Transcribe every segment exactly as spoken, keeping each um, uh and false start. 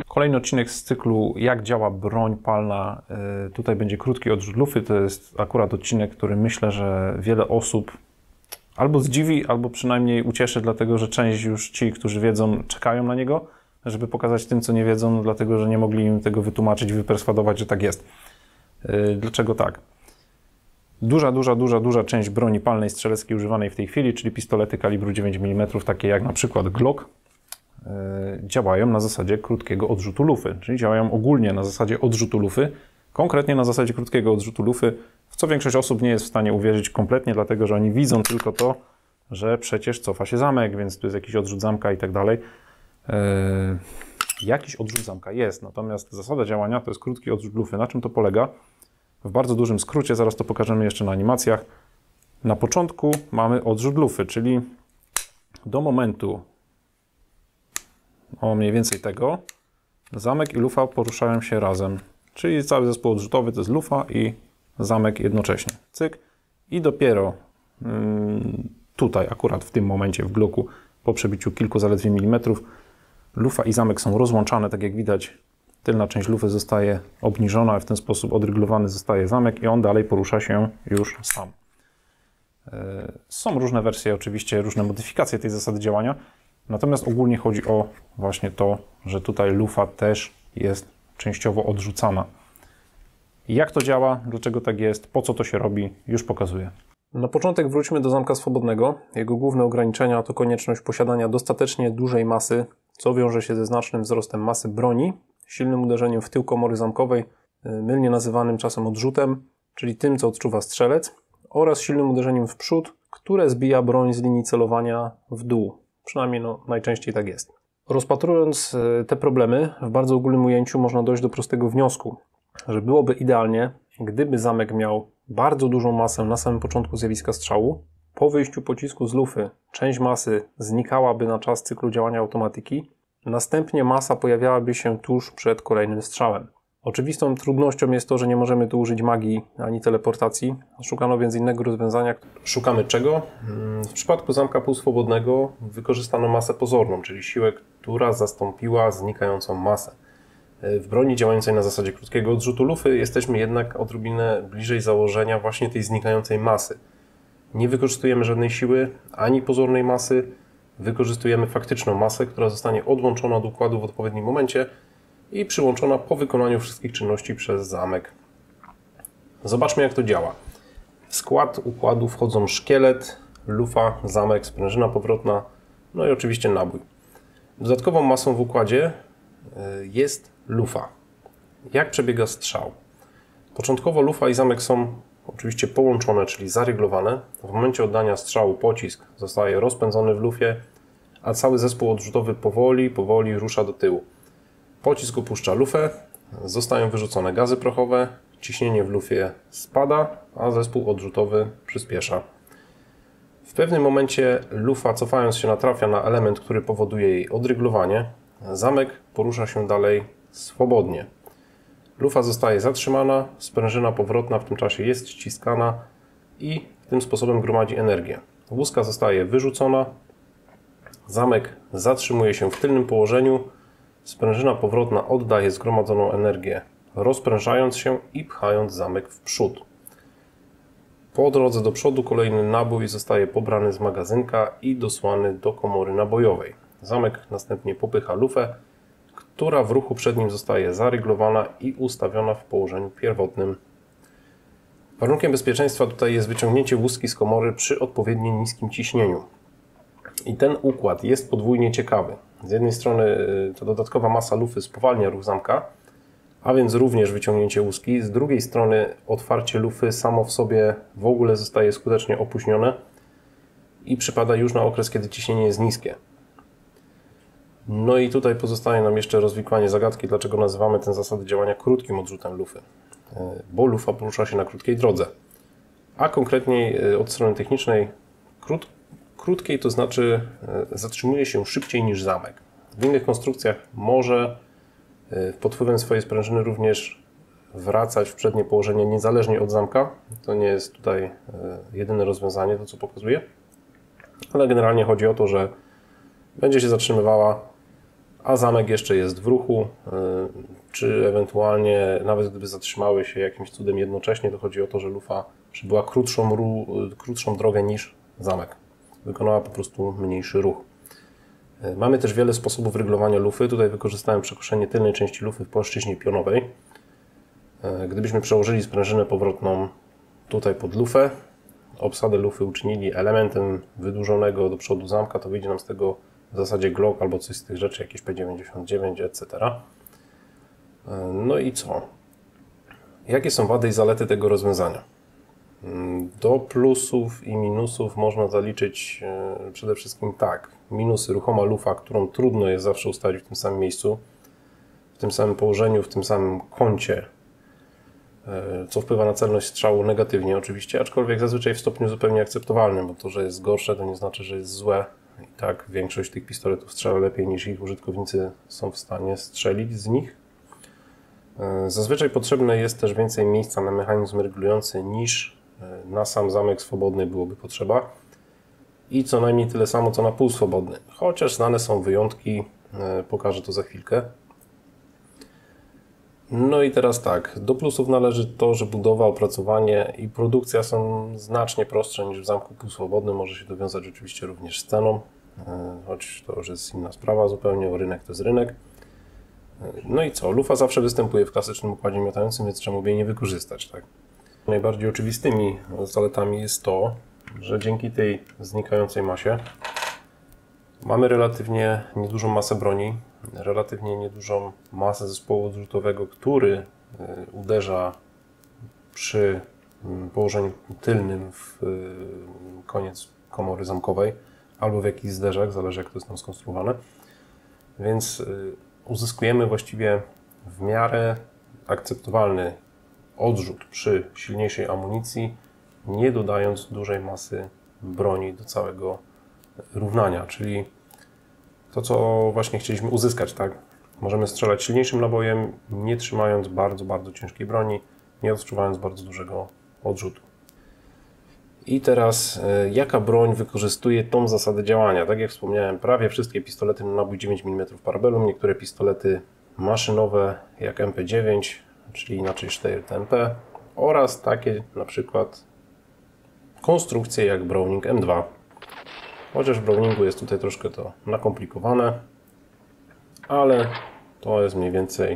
Kolejny odcinek z cyklu Jak działa broń palna. Tutaj będzie krótki odrzut lufy. To jest akurat odcinek, który myślę, że wiele osób albo zdziwi, albo przynajmniej ucieszy, dlatego że część już ci, którzy wiedzą, czekają na niego, żeby pokazać tym, co nie wiedzą, dlatego że nie mogli im tego wytłumaczyć, wyperswadować, że tak jest. Dlaczego tak? Duża, duża, duża, duża część broni palnej strzeleckiej używanej w tej chwili, czyli pistolety kalibru dziewięć milimetrów, takie jak na przykład Glock, działają na zasadzie krótkiego odrzutu lufy, czyli działają ogólnie na zasadzie odrzutu lufy, konkretnie na zasadzie krótkiego odrzutu lufy, w co większość osób nie jest w stanie uwierzyć kompletnie, dlatego że oni widzą tylko to, że przecież cofa się zamek, więc tu jest jakiś odrzut zamka i tak dalej. Jakiś odrzut zamka jest, natomiast zasada działania to jest krótki odrzut lufy. Na czym to polega? W bardzo dużym skrócie, zaraz to pokażemy jeszcze na animacjach. Na początku mamy odrzut lufy, czyli do momentu o mniej więcej tego, zamek i lufa poruszają się razem. Czyli cały zespół odrzutowy to jest lufa i zamek jednocześnie. Cyk. I dopiero hmm, tutaj, akurat w tym momencie w Glocku, po przebiciu kilku zaledwie milimetrów, lufa i zamek są rozłączane, tak jak widać. Tylna część lufy zostaje obniżona, a w ten sposób odryglowany zostaje zamek i on dalej porusza się już sam. Są różne wersje, oczywiście różne modyfikacje tej zasady działania, natomiast ogólnie chodzi o właśnie to, że tutaj lufa też jest częściowo odrzucana. Jak to działa, dlaczego tak jest, po co to się robi, już pokazuję. Na początek wróćmy do zamka swobodnego. Jego główne ograniczenia to konieczność posiadania dostatecznie dużej masy, co wiąże się ze znacznym wzrostem masy broni, silnym uderzeniem w tył komory zamkowej, mylnie nazywanym czasem odrzutem, czyli tym, co odczuwa strzelec, oraz silnym uderzeniem w przód, które zbija broń z linii celowania w dół. Przynajmniej no, najczęściej tak jest. Rozpatrując te problemy, w bardzo ogólnym ujęciu można dojść do prostego wniosku, że byłoby idealnie, gdyby zamek miał bardzo dużą masę na samym początku zjawiska strzału. Po wyjściu pocisku z lufy część masy znikałaby na czas cyklu działania automatyki, następnie masa pojawiałaby się tuż przed kolejnym strzałem. Oczywistą trudnością jest to, że nie możemy tu użyć magii ani teleportacji. Szukano więc innego rozwiązania. Szukamy czego? W przypadku zamka półswobodnego wykorzystano masę pozorną, czyli siłę, która zastąpiła znikającą masę. W broni działającej na zasadzie krótkiego odrzutu lufy jesteśmy jednak odrobinę bliżej założenia właśnie tej znikającej masy. Nie wykorzystujemy żadnej siły, ani pozornej masy. Wykorzystujemy faktyczną masę, która zostanie odłączona od układu w odpowiednim momencie i przyłączona po wykonaniu wszystkich czynności przez zamek. Zobaczmy, jak to działa. W skład układu wchodzą szkielet, lufa, zamek, sprężyna powrotna, no i oczywiście nabój. Dodatkową masą w układzie jest lufa. Jak przebiega strzał? Początkowo lufa i zamek są oczywiście połączone, czyli zaryglowane. W momencie oddania strzału pocisk zostaje rozpędzony w lufie, a cały zespół odrzutowy powoli, powoli rusza do tyłu. Pocisk opuszcza lufę, zostają wyrzucone gazy prochowe, ciśnienie w lufie spada, a zespół odrzutowy przyspiesza. W pewnym momencie lufa, cofając się, natrafia na element, który powoduje jej odryglowanie. Zamek porusza się dalej swobodnie. Lufa zostaje zatrzymana, sprężyna powrotna w tym czasie jest ściskana i tym sposobem gromadzi energię. Łuska zostaje wyrzucona, zamek zatrzymuje się w tylnym położeniu, sprężyna powrotna oddaje zgromadzoną energię, rozprężając się i pchając zamek w przód. Po drodze do przodu kolejny nabój zostaje pobrany z magazynka i dosłany do komory nabojowej. Zamek następnie popycha lufę, która w ruchu przed nim zostaje zaryglowana i ustawiona w położeniu pierwotnym. Warunkiem bezpieczeństwa tutaj jest wyciągnięcie łuski z komory przy odpowiednio niskim ciśnieniu. I ten układ jest podwójnie ciekawy. Z jednej strony ta dodatkowa masa lufy spowalnia ruch zamka, a więc również wyciągnięcie łuski. Z drugiej strony otwarcie lufy samo w sobie w ogóle zostaje skutecznie opóźnione i przypada już na okres, kiedy ciśnienie jest niskie. No i tutaj pozostaje nam jeszcze rozwikłanie zagadki, dlaczego nazywamy tę zasadę działania krótkim odrzutem lufy. Bo lufa porusza się na krótkiej drodze. A konkretniej od strony technicznej krót, krótkiej to znaczy zatrzymuje się szybciej niż zamek. W innych konstrukcjach może pod wpływem swojej sprężyny również wracać w przednie położenie niezależnie od zamka. To nie jest tutaj jedyne rozwiązanie, to co pokazuję. Ale generalnie chodzi o to, że będzie się zatrzymywała, a zamek jeszcze jest w ruchu, czy ewentualnie nawet gdyby zatrzymały się jakimś cudem jednocześnie, to chodzi o to, że lufa przybyła krótszą, krótszą drogę niż zamek. Wykonała po prostu mniejszy ruch. Mamy też wiele sposobów ryglowania lufy. Tutaj wykorzystałem przekoszenie tylnej części lufy w płaszczyźnie pionowej. Gdybyśmy przełożyli sprężynę powrotną tutaj pod lufę, obsadę lufy uczynili elementem wydłużonego do przodu zamka, to wyjdzie nam z tego w zasadzie Glock albo coś z tych rzeczy, jakieś P dziewięćdziesiąt dziewięć, et cetera. No i co? Jakie są wady i zalety tego rozwiązania? Do plusów i minusów można zaliczyć przede wszystkim tak. Minusy: ruchoma lufa, którą trudno jest zawsze ustawić w tym samym miejscu, w tym samym położeniu, w tym samym kącie, co wpływa na celność strzału negatywnie oczywiście, aczkolwiek zazwyczaj w stopniu zupełnie akceptowalnym, bo to, że jest gorsze, to nie znaczy, że jest złe. I tak większość tych pistoletów strzela lepiej, niż ich użytkownicy są w stanie strzelić z nich. Zazwyczaj potrzebne jest też więcej miejsca na mechanizm regulujący niż na sam zamek swobodny byłoby potrzeba i co najmniej tyle samo co na półswobodny, chociaż znane są wyjątki, pokażę to za chwilkę. No i teraz tak, do plusów należy to, że budowa, opracowanie i produkcja są znacznie prostsze niż w zamku półswobodnym. Może się to wiązać oczywiście również z ceną, choć to już jest inna sprawa zupełnie, rynek to jest rynek. No i co? Lufa zawsze występuje w klasycznym układzie miotającym, więc czemu by jej nie wykorzystać, tak? Najbardziej oczywistymi zaletami jest to, że dzięki tej znikającej masie mamy relatywnie niedużą masę broni, relatywnie niedużą masę zespołu odrzutowego, który uderza przy położeniu tylnym w koniec komory zamkowej albo w jakiś zderzak, zależy jak to jest tam skonstruowane. Więc uzyskujemy właściwie w miarę akceptowalny odrzut przy silniejszej amunicji, nie dodając dużej masy broni do całego równania, czyli to, co właśnie chcieliśmy uzyskać, tak? Możemy strzelać silniejszym nabojem, nie trzymając bardzo, bardzo ciężkiej broni, nie odczuwając bardzo dużego odrzutu. I teraz, jaka broń wykorzystuje tą zasadę działania? Tak jak wspomniałem, prawie wszystkie pistolety na nabój dziewięć milimetrów Parabellum, niektóre pistolety maszynowe jak M P dziewięć, czyli inaczej Steyr T M P, oraz takie na przykład konstrukcje jak Browning M dwa. Chociaż w Browningu jest tutaj troszkę to nakomplikowane, ale to jest mniej więcej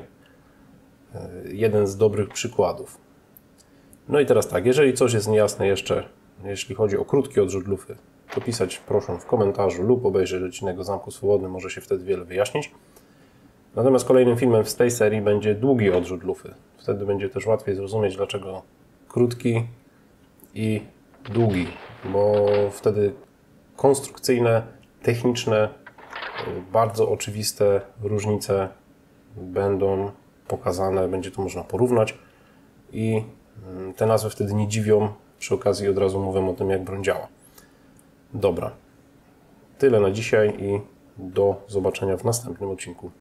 jeden z dobrych przykładów. No i teraz tak, jeżeli coś jest niejasne jeszcze, jeśli chodzi o krótki odrzut lufy, to pisać proszę w komentarzu lub obejrzeć odcinek o Zamku Swobodnym, może się wtedy wiele wyjaśnić. Natomiast kolejnym filmem z tej serii będzie długi odrzut lufy. Wtedy będzie też łatwiej zrozumieć, dlaczego krótki i długi, bo wtedy konstrukcyjne, techniczne, bardzo oczywiste różnice będą pokazane, będzie to można porównać i te nazwy wtedy nie dziwią. Przy okazji od razu mówię o tym, jak broń działa. Dobra, tyle na dzisiaj i do zobaczenia w następnym odcinku.